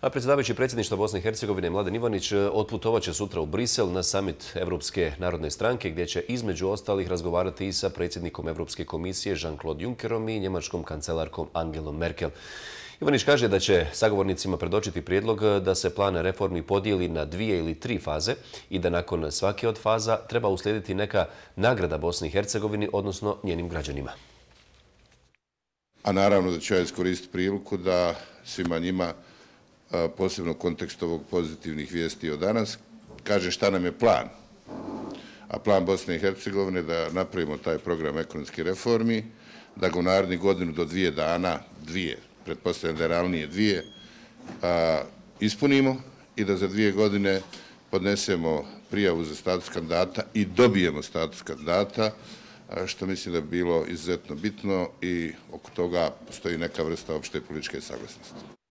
A predsjedavajući predsjedništva Bosne i Hercegovine Mladen Ivanić otputovat će sutra u Brisel na summit Europske narodne stranke gdje će između ostalih razgovarati i sa predsjednikom Europske komisije Jean-Claude Junckerom i njemačkom kancelarkom Angelom Merkel. Ivanić kaže da će sagovornicima predočiti prijedlog da se plan reformi podijeli na 2 ili 3 faze i da nakon svake od faza treba uslijediti neka nagrada Bosni i Hercegovini, odnosno njenim građanima. A naravno da ću ja iskoristiti priliku da svima njima, posebno u kontekstu ovog pozitivnih vijesti od danas, kaže šta nam je plan. A plan Bosne i Hercegovine da napravimo taj program ekonomskih reformi, da ga u narednih godinu do 2 dana, pretpostavljam da je realnije 2, ispunimo i da za 2 godine podnesemo prijavu za status kandidata i dobijemo status kandidata, što mislim da bi bilo izuzetno bitno i oko toga postoji neka vrsta opšte političke saglasnosti.